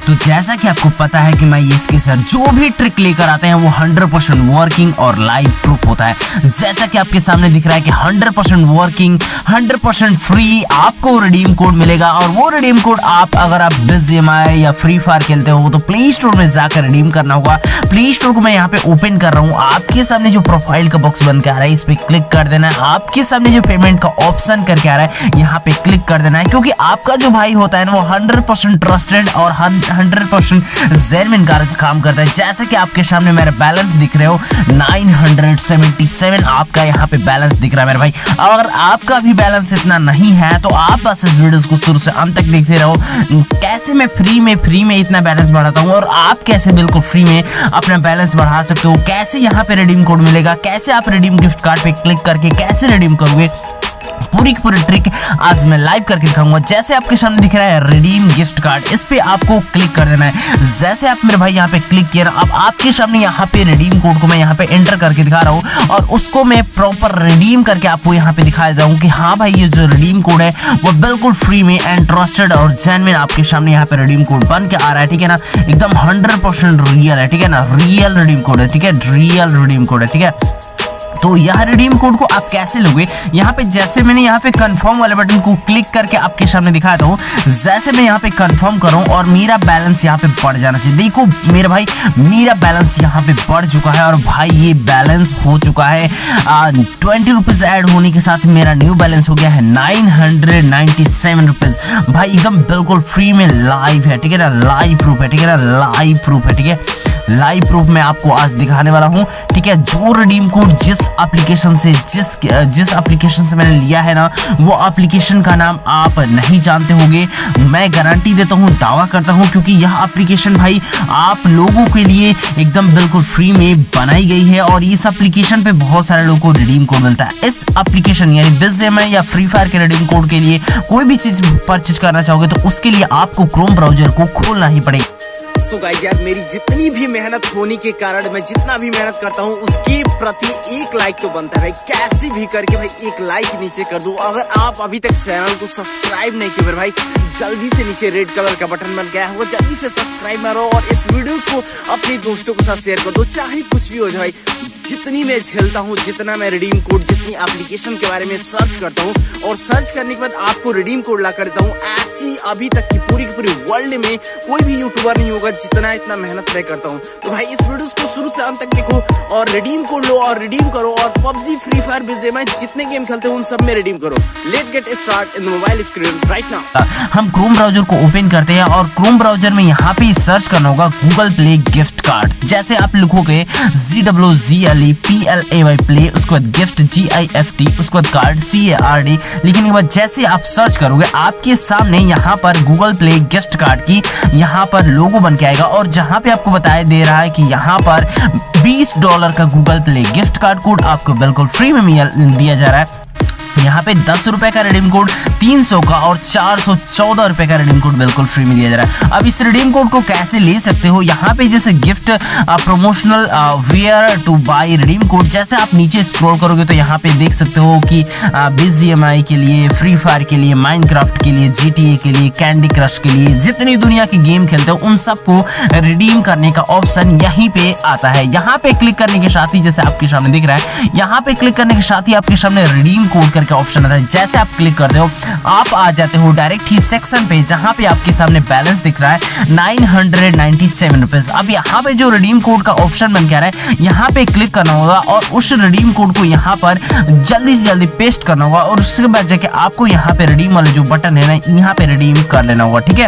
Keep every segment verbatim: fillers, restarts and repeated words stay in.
तो जैसा कि आपको पता है कि MySK सर जो भी ट्रिक लेकर आते हैं वो हंड्रेड परसेंट वर्किंग और लाइव प्रूफ होता है। जैसा कि आपके सामने दिख रहा है कि hundred percent working, hundred percent free आपको रिडीम कोड मिलेगा। और वो रिडीम कोड आप अगर आप बीजीएमआई या फ्री फायर खेलते हो तो प्ले स्टोर में जाकर रिडीम करना होगा। प्ले स्टोर को मैं यहाँ पे ओपन कर रहा हूँ। आपके सामने जो प्रोफाइल का बॉक्स बन के आ रहा है इस पे क्लिक कर देना है। आपके सामने जो पेमेंट का ऑप्शन करके आ रहा है यहाँ पे क्लिक कर देना है, क्योंकि आपका जो भाई होता है ना वो हंड्रेड परसेंट ट्रस्टेड और हंड्रेड परसेंट जेन्युइन काम करता है। जैसे कि आपके सामने मेरा बैलेंस दिख रहे हो नाइन हंड्रेड सेवेंटी सेवन आपका यहाँ पे बैलेंस दिख रहा है मेरे भाई। अगर आपका भी बैलेंस इतना नहीं है तो आप बस इस वीडियो को शुरू से अंत तक देखते रहो, कैसे मैं फ्री में फ्री में इतना बैलेंस बढ़ाता हूँ और आप कैसे बिल्कुल फ्री में अपना बैलेंस बढ़ा सकते हो, कैसे यहाँ पे रिडीम कोड मिलेगा, कैसे आप रिडीम गिफ्ट कार्ड पे क्लिक करके कैसे रिडीम करोगे, पूरी की पूरी ट्रिक आज मैं लाइव करके दिखाऊंगा। जैसे आपके सामने दिख रहा है रिडीम गिफ्ट कार्ड, इस पे आपको क्लिक कर देना है। जैसे आप मेरे भाई यहाँ पे क्लिक किया ना, अब आपके सामने यहाँ पे रिडीम कोड को मैं यहाँ पे एंटर करके दिखा रहा हूँ और उसको मैं प्रॉपर रिडीम करके आपको यहाँ पे दिखा देता हूँ कि हाँ भाई ये जो रिडीम कोड है वो बिल्कुल फ्री में एंड ट्रस्टेड और जेन्युइन आपके सामने यहाँ पे रिडीम कोड बन के आ रहा है। ठीक है ना, एकदम हंड्रेड परसेंट रियल है। ठीक है ना, रियल रिडीम कोड है। ठीक है, रियल रिडीम कोड है। ठीक है, तो यह रिडीम कोड को आप कैसे लोगे, यहाँ पे जैसे मैंने यहाँ पे कंफर्म वाले बटन को क्लिक करके आपके सामने दिखाता हूँ। जैसे मैं यहाँ पे कंफर्म करूँ और मेरा बैलेंस यहाँ पे बढ़ जाना चाहिए। देखो मेरे भाई मेरा बैलेंस यहाँ पे बढ़ चुका है और भाई ये बैलेंस हो चुका है ट्वेंटी रुपीज ऐड होने के साथ मेरा न्यू बैलेंस हो गया है nine hundred ninety seven rupees. भाई एकदम बिल्कुल फ्री में लाइव है। ठीक है ना, लाइव प्रूफ है। ठीक है ना, लाइव प्रूफ है। ठीक है, लाइव प्रूफ मैं आपको आज दिखाने वाला हूं। ठीक है, जो रिडीम कोड जिस एप्लीकेशन से जिस जिस एप्लीकेशन से मैंने लिया है ना वो एप्लीकेशन का नाम आप नहीं जानते होंगे, मैं गारंटी देता हूं, दावा करता हूं, क्योंकि यह एप्लीकेशन भाई आप लोगों के लिए एकदम बिल्कुल फ्री में बनाई गई है और इस एप्लीकेशन पे बहुत सारे लोगों को रिडीम कोड मिलता है। इस एप्लीकेशन यानी बीजीएमआई या फ्री फायर के रिडीम कोड के लिए कोई भी चीज परचेज करना चाहोगे तो उसके लिए आपको क्रोम ब्राउजर को खोलना ही पड़ेगा। सो गाइस यार, मेरी जितनी भी मेहनत होने के कारण मैं जितना भी मेहनत करता हूँ उसके प्रति एक लाइक तो बनता है भाई। कैसे भी करके भाई एक लाइक नीचे कर दो। अगर आप अभी तक चैनल को सब्सक्राइब नहीं किए भाई, जल्दी से नीचे रेड कलर का बटन बन गया है वो जल्दी से सब्सक्राइब मारो और इस वीडियो को अपने दोस्तों के साथ शेयर कर दो। चाहे कुछ भी हो जाए भाई, जितनी मैं झेलता हूँ, जितना मैं रिडीम कोड, जितनी एप्लीकेशन के बारे में सर्च करता हूँ और सर्च करने के बाद आपको रिडीम कोड ला कर देता हूँ, ऐसी अभी तक की पूरी की पूरी वर्ल्ड में कोई भी यूट्यूबर नहीं होगा जितना इतना मेहनत मैं करता हूँ। तो भाई इस वीडियो को शुरू से अंत तक देखो और रिडीम कोड लो और रिडीम करो और पबजी, फ्री फायर, बीजीएमआई जितने गेम खेलते हो उन सब में रिडीम करो। Let's get start in the mobile screen right now. हम क्रोम ब्राउजर को ओपन करते हैं और क्रोम ब्राउजर में यहाँ पे सर्च करना होगा गूगल प्ले गिफ्ट कार्ड। जैसे आप लिखोगे G W G L E P L A Y play, उसके बाद gift G I F T, उसके बाद card C A R D लिखने के बाद जैसे आप सर्च करोगे आपके सामने यहाँ पर गूगल प्ले गिफ्ट कार्ड की यहाँ पर लोगो बन के आएगा और जहाँ पे आपको बताया दे रहा है कि यहाँ पर बीस डॉलर का Google Play gift card code आपको बिल्कुल फ्री में दिया जा रहा है। यहाँ पे दस रुपए का रिडीम कोड, तीन सौ का और चार सौ चौदह रुपए का रिडीम कोड बिल्कुल फ्री में दिया जा रहा है। अब इस रिडीम कोड को कैसे ले सकते हो, यहाँ पे जैसे gift promotional where to buy redeem code, जैसे आप नीचे स्क्रॉल करोगे तो यहाँ पे देख सकते हो कि बीजीएमआई के लिए, फ्री फायर के लिए, माइनक्राफ्ट के लिए, जीटीए के लिए, कैंडी क्रश के लिए, जितनी दुनिया की गेम खेलते हो उन सबको रिडीम करने का ऑप्शन यहीं पे आता है। यहाँ पे क्लिक करने के साथ ही जैसे आपके सामने दिख रहा है, यहाँ पे क्लिक करने के साथ ही आपके सामने रिडीम कोड करके ऑप्शन आता है। जैसे आप क्लिक करते हो आप आ जाते हो डायरेक्ट ही सेक्शन पे जहां पे आपके सामने बैलेंस दिख रहा है nine hundred ninety seven rupees. अब यहाँ पे जो रिडीम कोड का ऑप्शन बन के आ रहा है यहाँ पे क्लिक करना होगा और उस रिडीम कोड को यहाँ पर जल्दी से जल्दी पेस्ट करना होगा और उसके बाद जाके आपको यहाँ पे रिडीम वाले जो बटन है ना यहाँ पे रिडीम कर लेना होगा। ठीक है,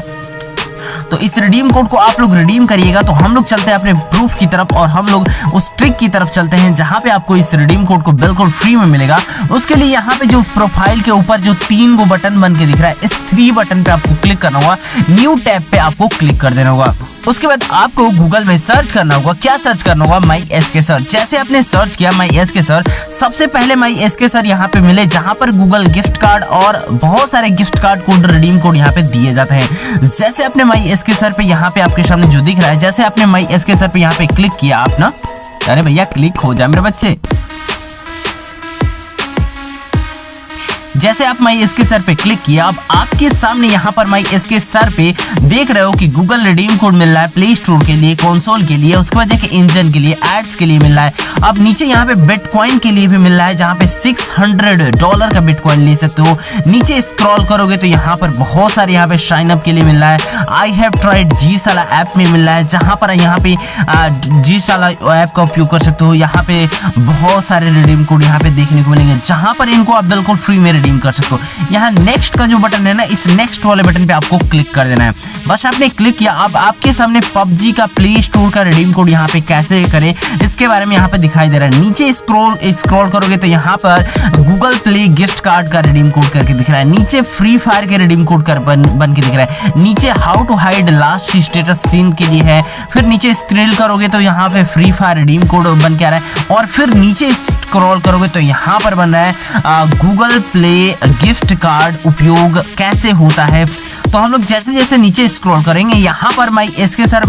तो इस रिडीम कोड को आप लोग रिडीम करिएगा। तो हम लोग चलते हैं अपने प्रूफ की तरफ और हम लोग उस ट्रिक की तरफ चलते हैं जहां पे आपको इस रिडीम कोड को बिल्कुल फ्री में मिलेगा। उसके लिए यहाँ पे जो प्रोफाइल के ऊपर जो तीन गो बटन बन के दिख रहा है इस थ्री बटन पे आपको क्लिक करना होगा, न्यू टैब पे आपको क्लिक कर देना होगा। उसके बाद आपको गूगल में सर्च करना होगा। क्या सर्च करना होगा? MySK sir. जैसे आपने सर्च किया MySK सर, सबसे पहले MySK सर यहाँ पे मिले जहां पर गूगल गिफ्ट कार्ड और बहुत सारे gift card code, redeem code यहाँ पे दिए जाते हैं। जैसे आपने MySK सर पे यहाँ पे आपके सामने जो दिख रहा है, जैसे आपने MySK सर पे यहाँ पे क्लिक किया आप ना, अरे भैया क्लिक हो जाए मेरे बच्चे। जैसे आप माई एसके सर पे क्लिक किया, अब आपके सामने यहाँ पर माई एसके सर पे देख रहे हो कि गूगल रिडीम कोड मिल रहा है प्ले स्टोर के लिए, कंसोल के लिए, उसके बाद देखिए इंजन के लिए, एड्स के लिए मिल रहा है। अब नीचे यहाँ पे बिटकॉइन के लिए भी मिल रहा है, जहाँ पे सिक्स हंड्रेड डॉलर का बिटकॉइन ले सकते हो। नीचे स्क्रॉल करोगे तो यहाँ पर बहुत सारे यहाँ पे साइन अप के लिए मिल रहा है। आई हैव ट्राइड जी साला ऐप में मिल रहा है, जहाँ पर यहाँ पे जी साला ऐप का उपयोग कर सकते हो। यहाँ पे बहुत सारे रिडीम कोड यहाँ पे देखने को मिलेंगे, जहाँ पर इनको आप बिल्कुल फ्री में रिडीम कर सकते हो। यहाँ नेक्स्ट का जो बटन है ना, इस नेक्स्ट वाले बटन पे आपको क्लिक कर देना है। बस आपने क्लिक किया, अब आपके सामने पबजी का प्ले स्टोर का रिडीम कोड यहाँ पे कैसे करें इसके बारे में यहाँ पे दिखाई दे रहा है। नीचे स्क्रॉल स्क्रॉल करोगे तो यहाँ पर गूगल प्ले गिफ्ट कार्ड का रिडीम कोड करके दिख रहा है। नीचे फ्री फायर के रिडीम कोड कर बन, बन के दिख रहा है। नीचे how to hide last status seen के लिए है। फिर नीचे स्क्रॉल करोगे तो यहाँ पे फ्री फायर रिडीम कोड बन के आ रहा है। और फिर नीचे स्क्रॉल करोगे तो यहाँ पर बन रहा है गूगल प्ले गिफ्ट कार्ड उपयोग कैसे होता है। तो हम लोग जैसे जैसे नीचे स्क्रॉल करेंगे, यहाँ पर माई एसके सर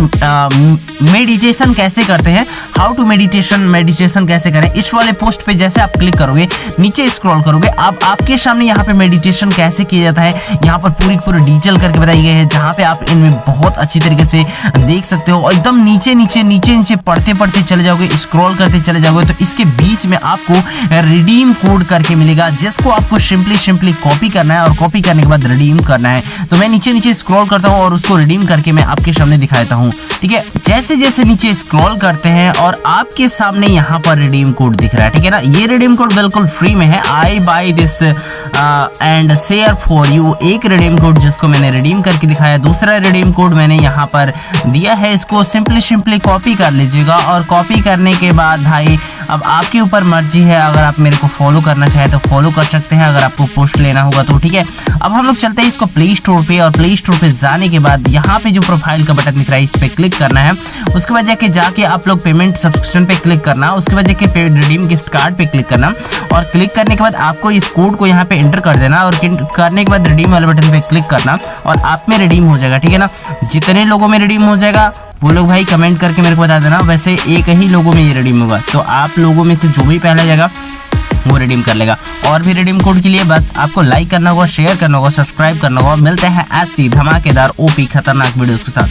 मेडिटेशन कैसे करते हैं, हाउ टू मेडिटेशन मेडिटेशन कैसे करें, इस वाले पोस्ट पे जैसे आप क्लिक करोगे, नीचे स्क्रॉल करोगे, अब आपके सामने यहाँ पे मेडिटेशन कैसे किया जाता है यहाँ पर पूरी पूरी डिटेल करके बताई गई है, जहाँ पे आप इनमें बहुत अच्छी तरीके से देख सकते हो। और एकदम नीचे नीचे नीचे नीचे पढ़ते पढ़ते चले जाओगे, स्क्रॉल करते चले जाओगे तो इसके बीच में आपको रिडीम कोड करके मिलेगा, जिसको आपको सिंपली सिंपली कॉपी करना है और कॉपी करने के बाद रिडीम करना है। तो मैं नीचे नीचे स्क्रॉल करता हूँ और उसको रिडीम करके मैं आपके सामने दिखाता हूँ। ठीक है, जैसे जैसे नीचे स्क्रॉल करते हैं और आपके सामने यहाँ पर रिडीम कोड दिख रहा है। ठीक है ना, ये रिडीम कोड बिल्कुल फ्री में है। I buy this and share for you, एक रिडीम कोड जिसको मैंने रिडीम करके दिखाया। दूसरा रिडीम कोड मैंने यहाँ पर दिया है, इसको सिंपली सिंपली कॉपी कर लीजिएगा। और कॉपी करने के बाद भाई अब आपके ऊपर मर्जी है, अगर आप मेरे को फॉलो करना चाहे तो फॉलो कर सकते हैं, अगर आपको पोस्ट लेना होगा तो। ठीक है, अब हम लोग चलते हैं इसको प्ले स्टोर पे। और प्ले स्टोर पे जाने के बाद यहाँ पे जो प्रोफाइल का बटन दिख रहा है, इस पे क्लिक करना है। उसके बाद जाके जाके आप लोग पेमेंट सब्सक्रिप्शन पे क्लिक करना। उसके बाद जाके रिडीम गिफ्ट कार्ड पे क्लिक करना। और क्लिक करने के बाद आपको इस कोड को यहाँ पे एंटर कर देना और करने के बाद रिडीम वाले बटन पे क्लिक करना और आप में रिडीम हो जाएगा। ठीक है ना, जितने लोगों में रिडीम हो जाएगा वो लोग भाई कमेंट करके मेरे को बता देना। वैसे एक ही लोगों में ये रिडीम होगा, तो आप लोगों में से जो भी पहला जाएगा वो रिडीम कर लेगा। और भी रिडीम कोड के लिए बस आपको लाइक करना होगा, शेयर करना होगा, सब्सक्राइब करना होगा। मिलते हैं ऐसी धमाकेदार ओपी खतरनाक वीडियोस के साथ।